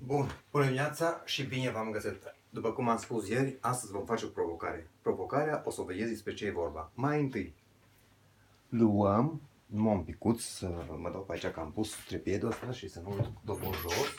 Bun, bună dimineața și bine v-am găsit. După cum am spus ieri, astăzi vom face o provocare. Provocarea o să o vedeți despre ce e vorba. Mai întâi, luăm, numai un picuț, să mă dau pe aici că am pus trepiedul ăsta și să nu-l duc în jos.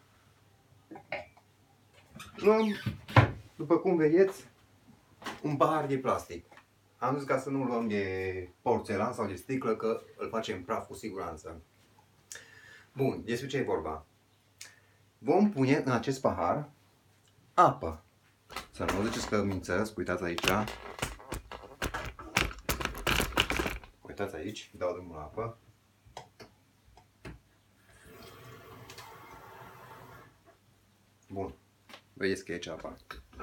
Luăm, după cum vedeți, un pahar de plastic. Am zis ca să nu luăm de porțelan sau de sticlă, că îl facem praf cu siguranță. Bun, despre ce e vorba? Vom pune în acest pahar apă. Să nu ziceți că mințesc, uitați aici. Uitați aici, dau drumul la apă. Bun, vedeți că e aici apa.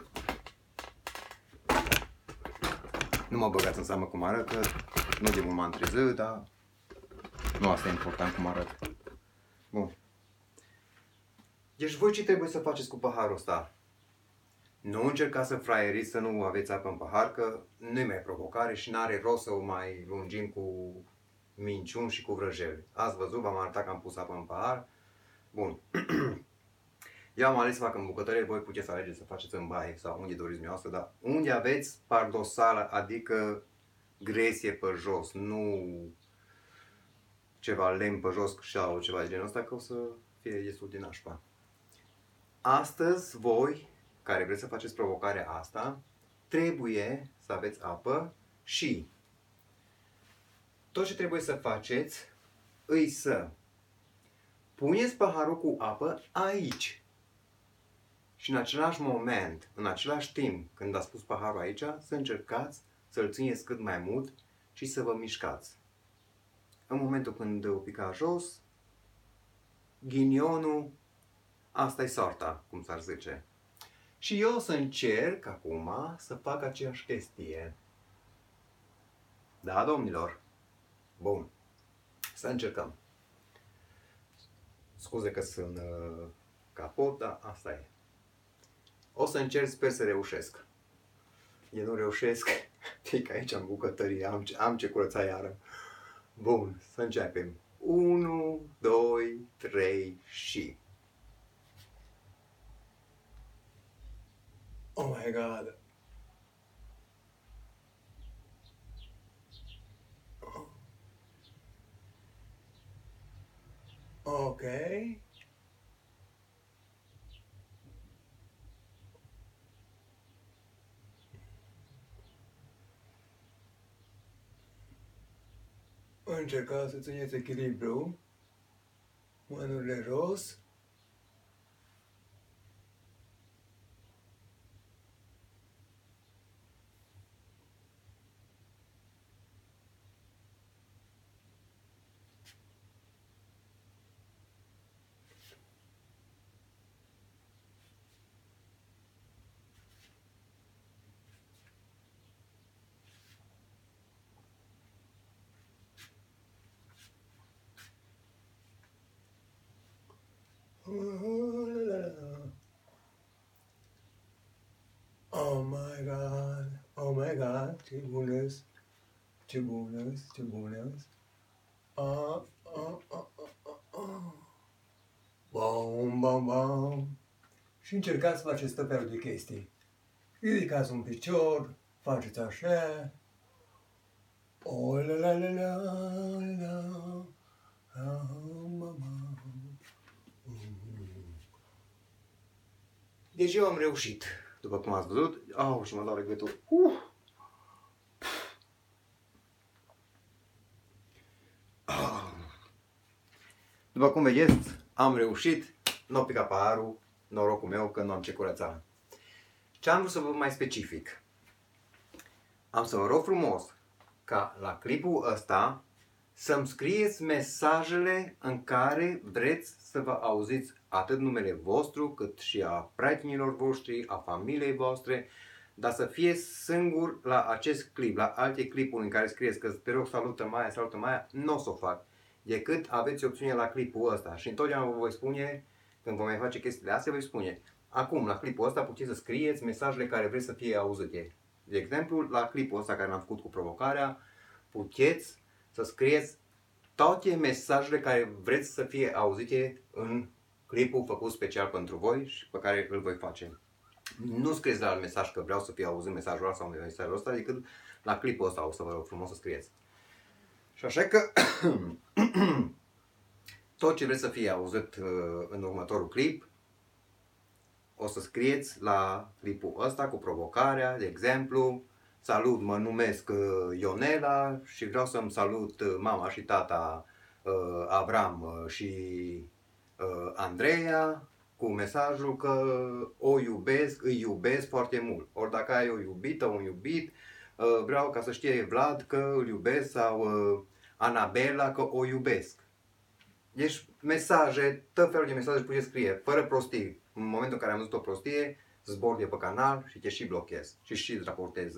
Nu mă băgați în seamă cum arăt, că nu de mult m-am trezit, dar nu asta e important cum arăt. Bun. Deci voi ce trebuie să faceți cu paharul ăsta? Nu încercați să fraieriți, să nu aveți apă în pahar, că nu-i mai provocare și n-are rost să o mai lungim cu minciuni și cu vrăjeli. Ați văzut, v-am arătat că am pus apă în pahar. Bun. Eu am ales să fac în bucătărie, voi puteți să alegeți să faceți în baie sau unde doriți dumneavoastră, dar unde aveți pardosală, adică gresie pe jos, nu ceva lemn pe jos sau ceva de genul ăsta, că o să fie destul de nașpa. Astăzi, voi, care vreți să faceți provocarea asta, trebuie să aveți apă și tot ce trebuie să faceți îi să puneți paharul cu apă aici. Și în același moment, în același timp, când ați pus paharul aici, să încercați să-l țineți cât mai mult și să vă mișcați. În momentul când o pica jos, ghinionul, asta e sorta, cum s-ar zice. Și eu o să încerc acum să fac aceeași chestie. Da, domnilor? Bun. Să încercăm. Scuze că sunt capot, dar asta e. O să încerc, sper să reușesc. Eu nu reușesc, pic aici în bucătărie, am ce curăța iară. Bun, să începem. 1, 2, 3 și... Oh my God! Ok. Încercați să țineți echilibru. Mânurile jos. Oh my God, oh my God, ce bună-s, ce bună-s, ce bună-s. Bom, bom, bom. Și încercați să faceți tot felul de chestii. Ridicați un picior, faceți așa. Oh la la la la la la. Deci eu am reușit, după cum ați văzut. Și mă doare gâtul. După cum vedeți, am reușit. Nu a picat paharul, norocul meu că nu am ce curăța. Ce am vrut să vă mai specific? Am să vă rog frumos ca la clipul ăsta să-mi scrieți mesajele în care vreți să vă auziți atât numele vostru, cât și a prietenilor voștri, a familiei voastre, dar să fie singur la acest clip. La alte clipuri în care scrieți că te rog salută Maia, nu o să o fac. Decât aveți opțiune la clipul ăsta. Și întotdeauna vă voi spune, când vă mai face chestiile astea, voi spune: acum, la clipul ăsta puteți să scrieți mesajele care vreți să fie auzite. De exemplu, la clipul ăsta care l-am făcut cu provocarea, puteți să scrieți toate mesajele care vreți să fie auzite în clipul făcut special pentru voi și pe care îl voi face. Nu scrieți la mesaj că vreau să fie auzit mesajul ăsta sau mesajul ăsta, decât la clipul ăsta o să vă rog frumos să scrieți. Și așa că tot ce vreți să fie auzit în următorul clip, o să scrieți la clipul ăsta cu provocarea, de exemplu, salut, mă numesc Ionela și vreau să-mi salut mama și tata Avram și Andreea cu mesajul că o iubesc, îi iubesc foarte mult. Ori dacă ai o iubită, un iubit, vreau ca să știe Vlad că îl iubesc sau Anabela că o iubesc. Deci mesaje, tot felul de mesaje puteți scrie, fără prostii. În momentul în care am văzut o prostie, zbor de pe canal și te și blochez și îți raportez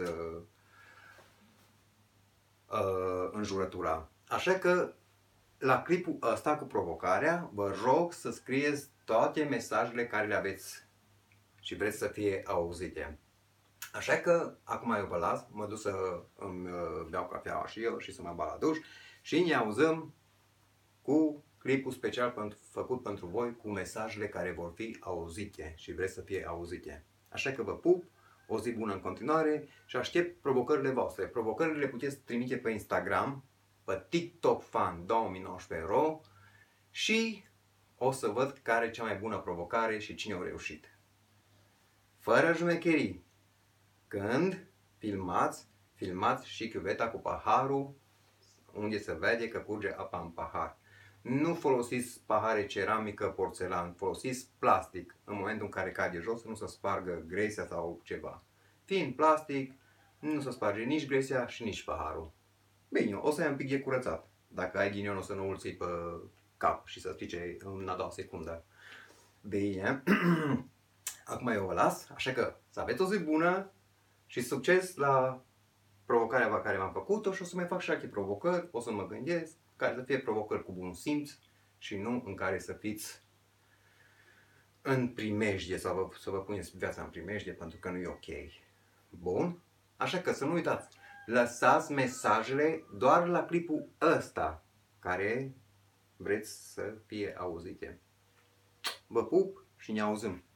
înjurătura. Așa că la clipul ăsta cu provocarea, vă rog să scrieți toate mesajele care le aveți și vreți să fie auzite. Așa că acum eu vă las, mă duc să îmi beau cafeaua și eu și să mă bag la duș și ne auzăm cu clipul special făcut pentru voi cu mesajele care vor fi auzite și vreți să fie auzite. Așa că vă pup, o zi bună în continuare și aștept provocările voastre. Provocările le puteți trimite pe Instagram, pe TikTok Fan 2019 și o să văd care e cea mai bună provocare și cine a reușit. Fără jumecherii. Când filmați și chiuveta cu paharul unde se vede că curge apa în pahar. Nu folosiți pahare ceramică, porțelan, folosiți plastic în momentul în care cade jos, nu se spargă gresia sau ceva. Fiind plastic, nu se sparge nici gresia și nici paharul. Bine, o să ai un pic de curățat. Dacă ai ghinion, o să nu îl ții pe cap și să strice în a doua secundă. Bine, acum eu vă las, așa că să aveți o zi bună și succes la provocarea pe care m-am făcut-o și o să mai fac și alte provocări, o să mă gândesc, care să fie provocări cu bun simț și nu în care să fiți în primejdie sau să vă puneți viața în primejdie pentru că nu e ok. Bun? Așa că să nu uitați, lăsați mesajele doar la clipul ăsta care vreți să fie auzite. Vă pup și ne auzim!